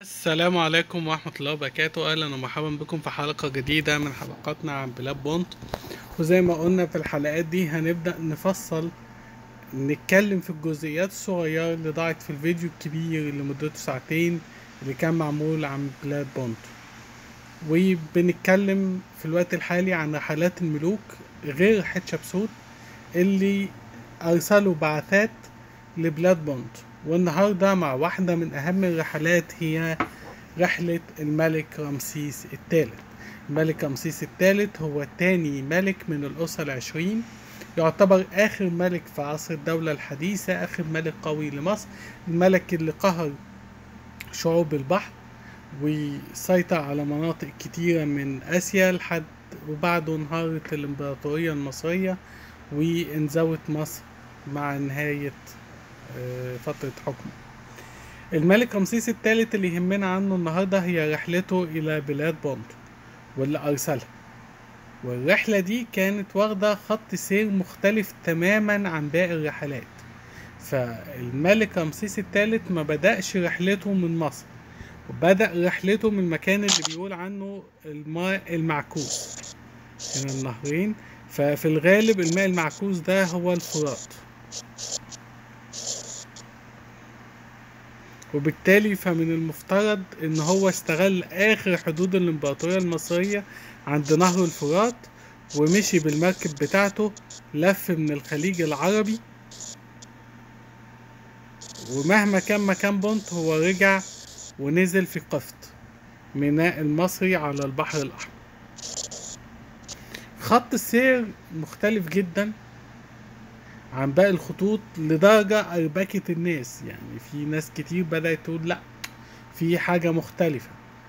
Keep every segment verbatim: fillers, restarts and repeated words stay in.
السلام عليكم ورحمة الله وبركاته. أهلا ومرحبا بكم في حلقة جديدة من حلقاتنا عن بلاد بونت. وزي ما قلنا في الحلقات دي هنبدأ نفصل نتكلم في الجزئيات الصغيرة اللي ضاعت في الفيديو الكبير اللي مدته ساعتين اللي كان معمول عن بلاد بونت. وبنتكلم في الوقت الحالي عن رحلات الملوك غير حتشبسوت اللي أرسلوا بعثات لبلاد بونت. والنهاردة مع واحدة من أهم الرحلات هي رحلة الملك رمسيس الثالث. الملك رمسيس الثالث هو تاني ملك من الأسرة العشرين، يعتبر آخر ملك في عصر الدولة الحديثة، آخر ملك قوي لمصر، الملك اللي قهر شعوب البحر وسيطر على مناطق كتيرة من آسيا لحد وبعده انهارت الإمبراطورية المصرية وانزوت مصر مع نهاية فترة حكمه. الملك رمسيس الثالث اللي يهمنا عنه النهاردة هي رحلته إلى بلاد بونت واللي أرسلها. والرحلة دي كانت واخدة خط سير مختلف تماما عن باقي الرحلات. فالملك رمسيس الثالث ما بدأش رحلته من مصر، وبدأ رحلته من المكان اللي بيقول عنه الماء المعكوس من النهرين. ففي الغالب الماء المعكوس ده هو الفرات، وبالتالي فمن المفترض ان هو استغل اخر حدود الامبراطورية المصرية عند نهر الفرات ومشي بالمركب بتاعته، لف من الخليج العربي، ومهما كان مكان بونت هو رجع ونزل في قفط ميناء المصري على البحر الاحمر. خط السير مختلف جدا عن باقي الخطوط لدرجة أربكت الناس. يعني في ناس كتير بدأت تقول لأ، في حاجة مختلفة.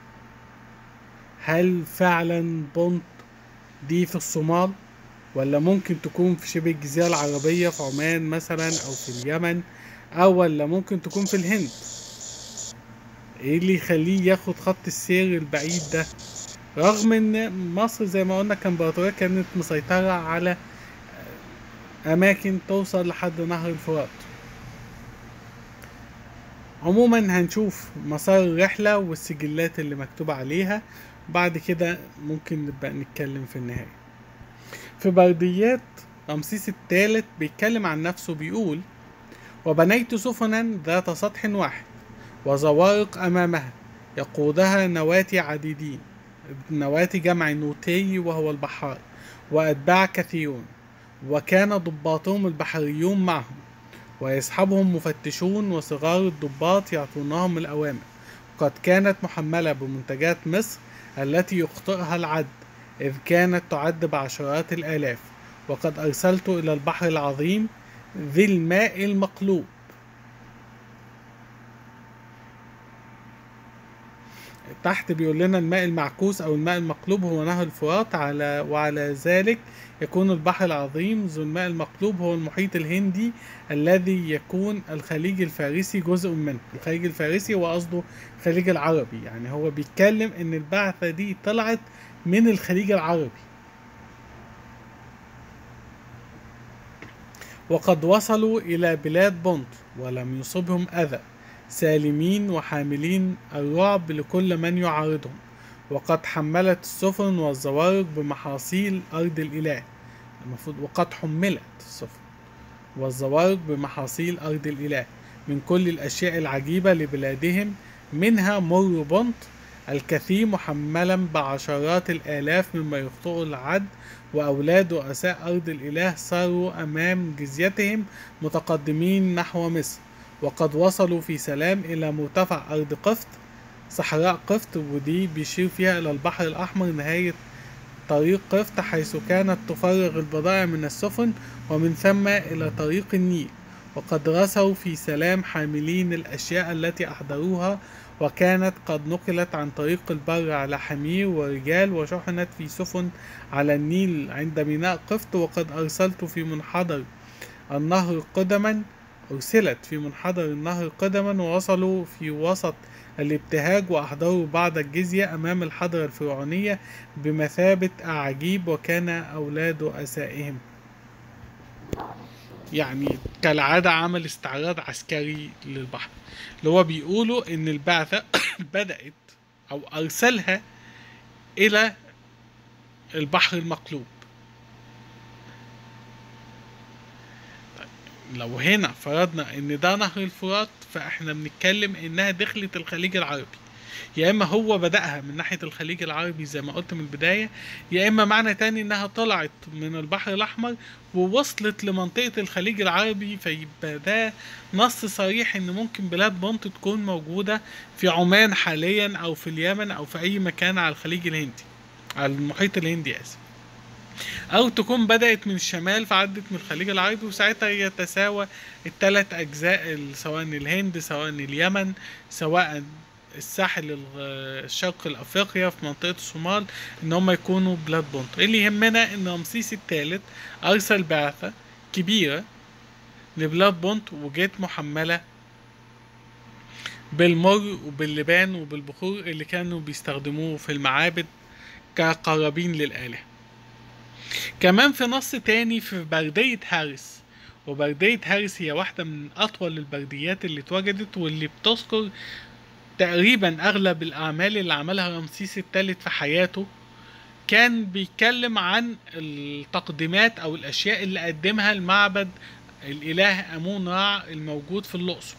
هل فعلا بونت دي في الصومال، ولا ممكن تكون في شبه الجزيرة العربية في عمان مثلا أو في اليمن، أو ولا ممكن تكون في الهند؟ ايه اللي يخليه ياخد خط السير البعيد ده، رغم ان مصر زي ما قلنا كامبراطورية كانت مسيطرة على أماكن توصل لحد نهر الفرات؟ عموما هنشوف مسار الرحلة والسجلات اللي مكتوب عليها، بعد كده ممكن نبقى نتكلم في النهاية. في برديات رمسيس الثالث بيتكلم عن نفسه، بيقول: وبنيت سفنا ذات سطح واحد وزوارق أمامها يقودها نواتي عديدين، نواتي جمع نوتي وهو البحار، وأتباع كثيرون، وكان ضباطهم البحريون معهم، ويصحبهم مفتشون وصغار الضباط يعطونهم الأوامر. قد كانت محملة بمنتجات مصر التي يخطئها العد، إذ كانت تعد بعشرات الآلاف. وقد أرسلت إلى البحر العظيم ذي الماء المقلوب. تحت بيقول لنا الماء المعكوس أو الماء المقلوب هو نهر الفرات، على وعلى ذلك يكون البحر العظيم ذو الماء المقلوب هو المحيط الهندي الذي يكون الخليج الفارسي جزء منه. الخليج الفارسي هو قصده الخليج العربي، يعني هو بيتكلم ان البعثة دي طلعت من الخليج العربي. وقد وصلوا إلى بلاد بونت ولم يصبهم أذى، سالمين وحاملين الرعب لكل من يعارضهم. وقد حملت السفن والزوارق بمحاصيل أرض الإله. المفروض وقد حملت السفن والزوارق بمحاصيل أرض الإله من كل الأشياء العجيبة لبلادهم، منها مر بونت الكثير محملا بعشرات الآلاف مما يخطئ العد. وأولاد رؤساء أرض الإله صاروا أمام جزيتهم متقدمين نحو مصر. وقد وصلوا في سلام إلى مرتفع أرض قفط، صحراء قفط، ودي بيشير فيها إلى البحر الأحمر، نهاية طريق قفط، حيث كانت تفرغ البضائع من السفن ومن ثم إلى طريق النيل. وقد رسوا في سلام حاملين الأشياء التي أحضروها، وكانت قد نقلت عن طريق البر على حمير ورجال، وشحنت في سفن على النيل عند ميناء قفط. وقد أرسلت في منحدر النهر قدما أرسلت في منحدر النهر قدما ووصلوا في وسط الابتهاج، وأحضروا بعض الجزية أمام الحضرة الفرعونية بمثابة أعاجيب، وكان أولاد رؤسائهم يعني كالعادة عمل استعراض عسكري للبحر، اللي هو بيقولوا ان البعثة بدأت او ارسلها الى البحر المقلوب. لو هنا فرضنا ان ده نهر الفرات، فاحنا بنتكلم انها دخلت الخليج العربي، يا اما هو بدأها من ناحية الخليج العربي زي ما قلت من البداية، يا اما معنى تاني انها طلعت من البحر الاحمر ووصلت لمنطقة الخليج العربي. فيبقى ده نص صريح ان ممكن بلاد بونت تكون موجودة في عمان حاليا او في اليمن او في اي مكان على الخليج الهندي، على المحيط الهندي اسف، او تكون بدأت من الشمال فعدت من الخليج العربي، وساعتها يتساوى الثلاث اجزاء سواء الهند سواء اليمن سواء الساحل الشرق الافريقيا في منطقة الصومال ان هم يكونوا بلاد بونت. اللي يهمنا ان رمسيس الثالث ارسل بعثة كبيرة لبلاد بونت وجت محملة بالمر وباللبان وبالبخور اللي كانوا بيستخدموه في المعابد كقرابين للآلهة. كمان في نص تاني في بردية هارس، وبردية هارس هي واحدة من أطول البرديات اللي اتوجدت واللي بتذكر تقريبا أغلب الأعمال اللي عملها رمسيس الثالث في حياته. كان بيتكلم عن التقديمات أو الأشياء اللي قدمها المعبد الإله أمون رع الموجود في الأقصر.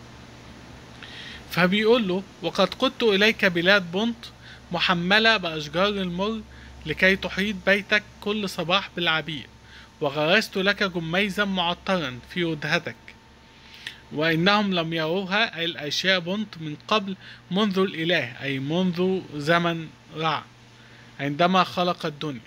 فبيقول له: وقد قدت إليك بلاد بونت محملة بأشجار المر لكي تحيط بيتك كل صباح بالعبير، وغرست لك جميزا معطرا في وجهتك، وإنهم لم يروها أي الأشياء بونت من قبل منذ الإله أي منذ زمن رع عندما خلق الدنيا.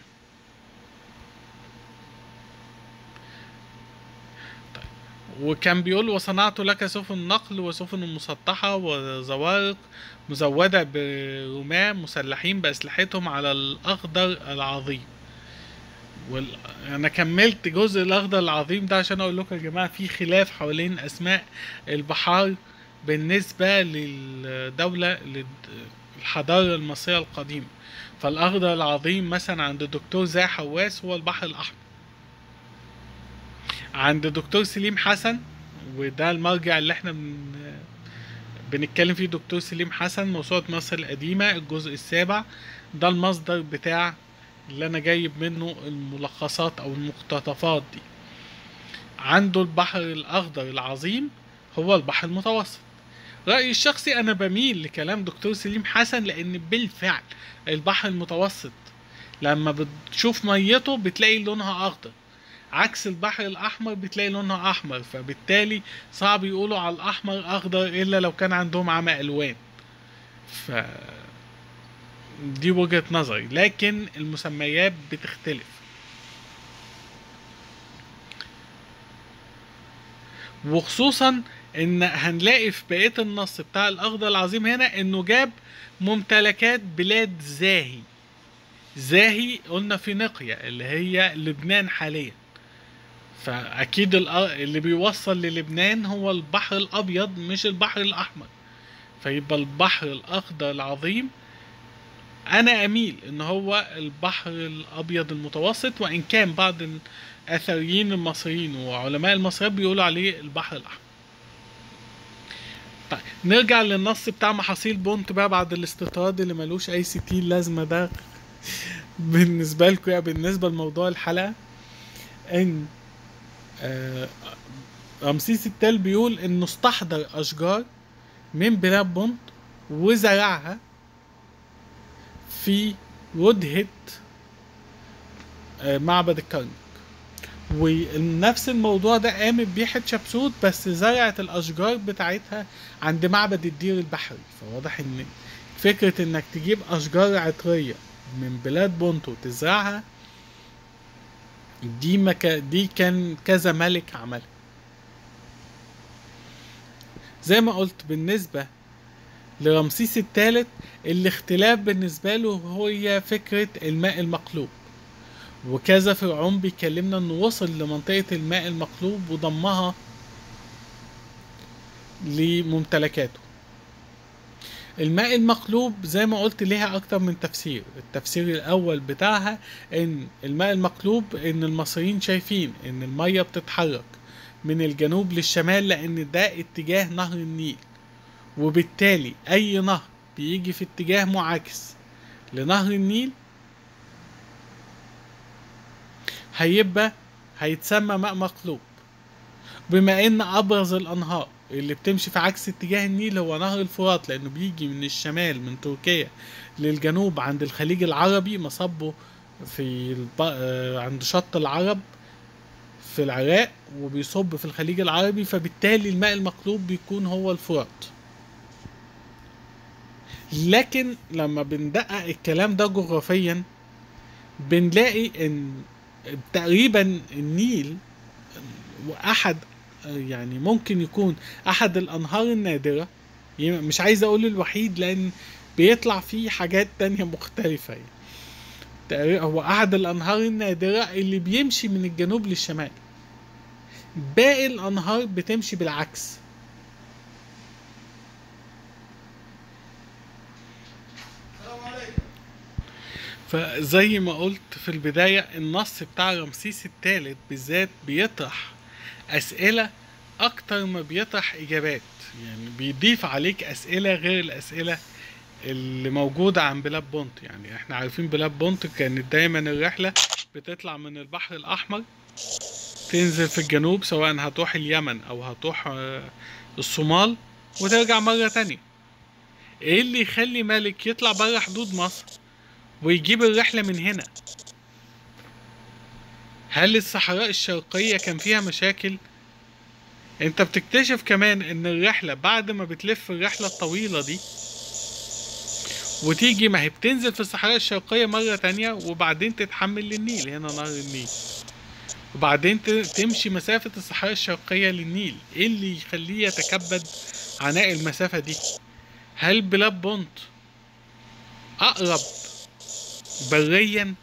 وكان بيقول: وصنعت لك سفن نقل وسفن مسطحة وزوارق مزودة برماة مسلحين بأسلحتهم على الأخضر العظيم. وال... أنا كملت جزء الأخضر العظيم ده عشان أقول لكم يا جماعة في خلاف حوالين أسماء البحار بالنسبة للدولة للحضارة المصرية القديمة. فالأخضر العظيم مثلا عند الدكتور زاهي حواس هو البحر الأحمر، عند دكتور سليم حسن وده المرجع اللي احنا بن... بنتكلم فيه، دكتور سليم حسن موسوعة مصر القديمة الجزء السابع، ده المصدر بتاع اللي انا جايب منه الملخصات او المقتطفات دي. عنده البحر الاخضر العظيم هو البحر المتوسط. رأيي الشخصي انا بميل لكلام دكتور سليم حسن، لان بالفعل البحر المتوسط لما بتشوف ميته بتلاقي لونها اخضر، عكس البحر الاحمر بتلاقي لونها احمر، فبالتالي صعب يقولوا على الاحمر اخضر الا لو كان عندهم عمى الوان. ف دي وجهة نظري، لكن المسميات بتختلف. وخصوصا ان هنلاقي في بقية النص بتاع الاخضر العظيم هنا انه جاب ممتلكات بلاد زاهي. زاهي قلنا فينيقيا اللي هي لبنان حاليا، فاكيد اللي بيوصل للبنان هو البحر الابيض مش البحر الاحمر، فيبقى البحر الاخضر العظيم انا اميل ان هو البحر الابيض المتوسط، وان كان بعض الاثريين المصريين وعلماء المصريات بيقولوا عليه البحر الاحمر. طيب نرجع للنص بتاع محاصيل بونت بقى بعد الاستطراد اللي ملوش اي ستين لازمه ده بالنسبه لكم، يعني بالنسبه لموضوع الحلقه. ان آه رمسيس الثالث بيقول انه استحضر اشجار من بلاد بونت وزرعها في وجهة آه معبد الكرنك، ونفس الموضوع ده قامت بيه حتشبسوت بس زرعت الاشجار بتاعتها عند معبد الدير البحري. فواضح ان فكرة انك تجيب اشجار عطرية من بلاد بونت وتزرعها دي مكا دي كان كذا ملك عملها. زي ما قلت بالنسبة لرمسيس الثالث الاختلاف بالنسبة له هي فكرة الماء المقلوب، وكذا فرعون بيكلمنا انه وصل لمنطقة الماء المقلوب وضمها لممتلكاته. الماء المقلوب زي ما قلت ليها اكتر من تفسير. التفسير الاول بتاعها ان الماء المقلوب ان المصريين شايفين ان المية بتتحرك من الجنوب للشمال، لان ده اتجاه نهر النيل، وبالتالي اي نهر بيجي في اتجاه معاكس لنهر النيل هيبقى هيتسمى ماء مقلوب. بما ان ابرز الانهار اللي بتمشي في عكس اتجاه النيل هو نهر الفرات، لانه بيجي من الشمال من تركيا للجنوب عند الخليج العربي، مصبه في الب... آه، عند شط العرب في العراق، وبيصب في الخليج العربي، فبالتالي الماء المقلوب بيكون هو الفرات. لكن لما بندقق الكلام ده جغرافيا بنلاقي ان تقريبا النيل واحد يعني ممكن يكون احد الانهار النادرة، مش عايز اقول الوحيد لان بيطلع فيه حاجات تانية مختلفة يعني. هو احد الانهار النادرة اللي بيمشي من الجنوب للشمال، باقي الانهار بتمشي بالعكس. فزي ما قلت في البداية، النص بتاع رمسيس الثالث بالذات بيطرح أسئلة أكتر ما بيطرح إجابات، يعني بيضيف عليك أسئلة غير الأسئلة اللي موجودة عن بلاد بونت. يعني احنا عارفين بلاد بونت كانت دايما الرحلة بتطلع من البحر الأحمر تنزل في الجنوب، سواء هتروح اليمن أو هتروح الصومال وترجع مرة تانية. ايه اللي يخلي مالك يطلع برا حدود مصر ويجيب الرحلة من هنا؟ هل الصحراء الشرقية كان فيها مشاكل؟ انت بتكتشف كمان ان الرحلة بعد ما بتلف الرحلة الطويلة دي وتيجي، ما هي بتنزل في الصحراء الشرقية مرة تانية وبعدين تتحمل للنيل، هنا نهر النيل، وبعدين تمشي مسافة الصحراء الشرقية للنيل. ايه اللي يخليه يتكبد عناء المسافة دي؟ هل بلاد بونت اقرب بريا؟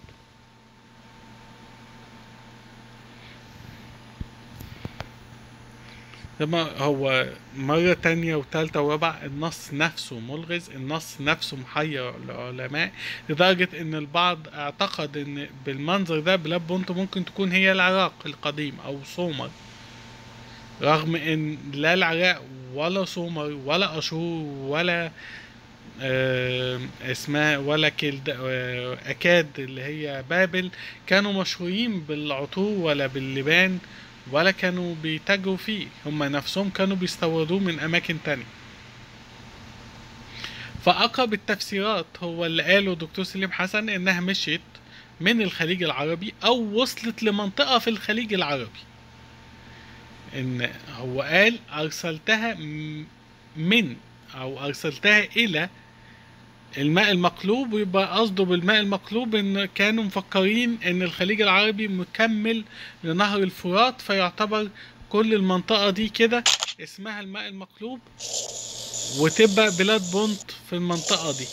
لما هو مرة تانية وتالتة ورابعة النص نفسه ملغز، النص نفسه محير العلماء، لدرجة ان البعض اعتقد ان بالمنظر ده بلاد بونت ممكن تكون هي العراق القديم او سومر، رغم ان لا العراق ولا سومر ولا اشور ولا آه اسمها ولا كلد آه اكاد اللي هي بابل كانوا مشهورين بالعطور ولا باللبان، ولا كانوا بيتاجروا فيه، هم نفسهم كانوا بيستوردوه من اماكن تانية. فاقرب التفسيرات هو اللي قاله دكتور سليم حسن، انها مشيت من الخليج العربي او وصلت لمنطقة في الخليج العربي. ان هو قال ارسلتها من او ارسلتها الى الماء المقلوب، ويبقى قصده بالماء المقلوب ان كانوا مفكرين ان الخليج العربي مكمل لنهر الفرات، فيعتبر كل المنطقة دي كده اسمها الماء المقلوب، وتبقى بلاد بونت في المنطقة دي.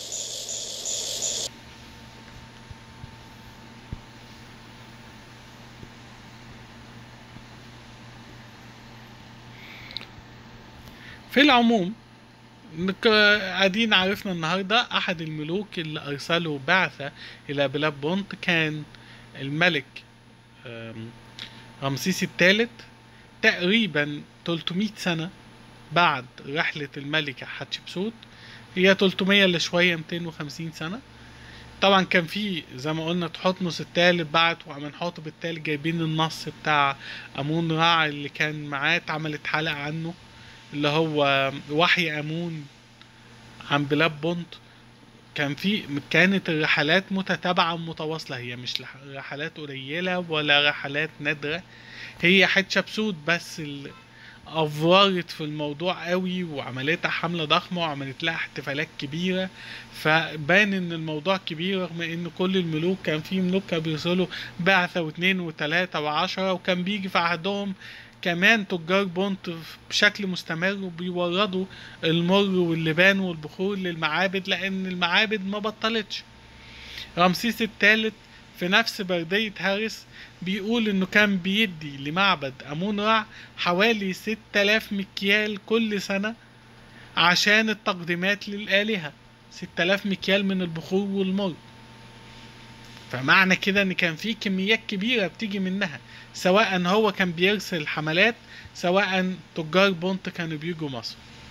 في العموم قاعدين عرفنا النهاردة احد الملوك اللي ارسلوا بعثة الى بلاد بونت كان الملك رمسيس الثالث، تقريبا ثلاثمائة سنة بعد رحلة الملكة حتشبسوت، هي ثلاثمائة اللي شوية مئتين وخمسين سنة. طبعا كان في زي ما قلنا تحتمس الثالث بعت، وامنحتب الثالث جايبين النص بتاع امون رع اللي كان معاه، اتعملت حلقة عنه اللي هو وحي امون عن بلاد بونت. كان في كانت الرحلات متتابعة متواصلة، هي مش رحلات قليلة ولا رحلات نادرة، هي حتشبسوت بس اللي افورت في الموضوع قوي وعملتها حملة ضخمة وعملت لها احتفالات كبيرة، فبان ان الموضوع كبير، رغم ان كل الملوك كان في ملوك كانوا بيرسلوا بعثة واثنين وثلاثة وعشرة، وكان بيجي في عهدهم كمان تجار بونت بشكل مستمر وبيوردوا المر واللبان والبخور للمعابد، لان المعابد ما بطلتش. رمسيس الثالث في نفس بردية هارس بيقول انه كان بيدي لمعبد امون رع حوالي ستة آلاف مكيال كل سنة عشان التقديمات للآلهة، ستة آلاف مكيال من البخور والمر. فمعنى كده ان كان في كميات كبيرة بتيجي منها، سواء هو كان بيرسل حملات، سواء تجار بونت كانوا بيجوا مصر.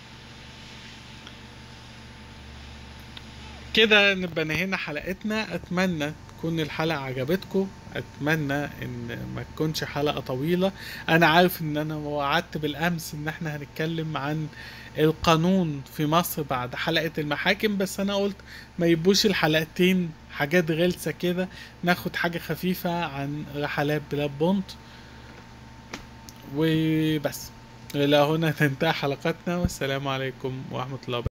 كده نبقى نهينا حلقتنا. اتمنى تكون الحلقة عجبتكم، اتمنى ان ما تكونش حلقة طويلة. انا عارف ان انا وعدت بالامس ان احنا هنتكلم عن القانون في مصر بعد حلقة المحاكم، بس انا قلت ما يبوش الحلقتين حاجات غلسة كده، ناخد حاجة خفيفة عن رحلات بلاد بونت وبس. الى هنا تنتهي حلقتنا، والسلام عليكم ورحمة الله وبركاته.